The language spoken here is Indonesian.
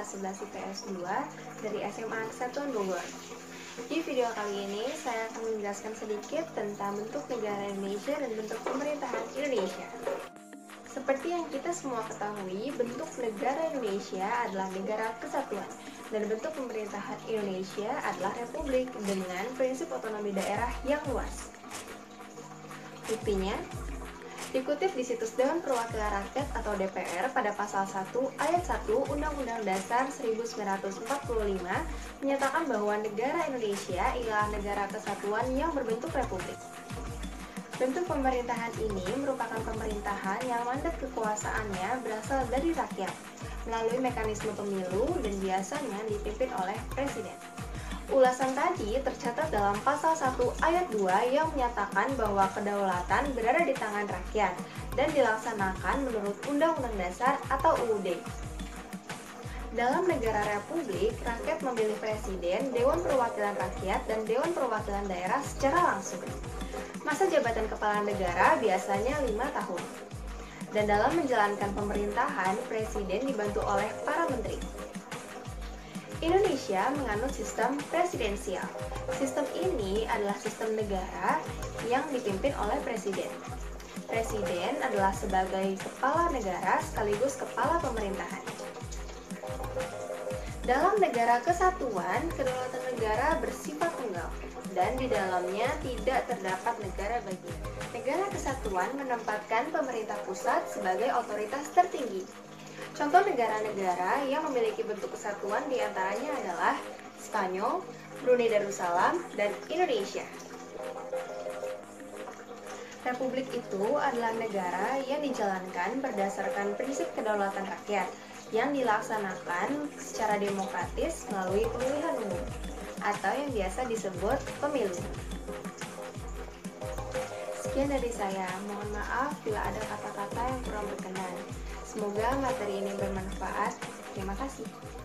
kelas 11 IPS 2 dari SMA Satuan Bogor. Di video kali ini, saya akan menjelaskan sedikit tentang bentuk negara Indonesia dan bentuk pemerintahan Indonesia. Seperti yang kita semua ketahui, bentuk negara Indonesia adalah negara kesatuan, dan bentuk pemerintahan Indonesia adalah republik dengan prinsip otonomi daerah yang luas. Buktinya, dikutip di situs Dewan Perwakilan Rakyat atau DPR pada pasal 1 ayat 1 Undang-Undang Dasar 1945 menyatakan bahwa negara Indonesia ialah negara kesatuan yang berbentuk republik. Bentuk pemerintahan ini merupakan pemerintahan yang mandat kekuasaannya berasal dari rakyat melalui mekanisme pemilu dan biasanya dipimpin oleh presiden. Ulasan tadi tercatat dalam pasal 1 ayat 2 yang menyatakan bahwa kedaulatan berada di tangan rakyat dan dilaksanakan menurut Undang-Undang Dasar atau UUD. Dalam negara republik, rakyat memilih presiden, Dewan Perwakilan Rakyat, dan Dewan Perwakilan Daerah secara langsung. Masa jabatan kepala negara biasanya 5 tahun. Dan dalam menjalankan pemerintahan, presiden dibantu oleh para menteri. Indonesia menganut sistem presidensial. Sistem ini adalah sistem negara yang dipimpin oleh presiden. Presiden adalah sebagai kepala negara sekaligus kepala pemerintahan. Dalam negara kesatuan, kedaulatan negara bersifat tunggal dan di dalamnya tidak terdapat negara bagian. Negara kesatuan menempatkan pemerintah pusat sebagai otoritas tertinggi. Contoh negara-negara yang memiliki bentuk kesatuan diantaranya adalah Spanyol, Brunei Darussalam, dan Indonesia. Republik itu adalah negara yang dijalankan berdasarkan prinsip kedaulatan rakyat yang dilaksanakan secara demokratis melalui pemilihan umum atau yang biasa disebut pemilu. Sekian dari saya, mohon maaf bila ada kata-kata yang kurang berkenan. Semoga materi ini bermanfaat. Terima kasih.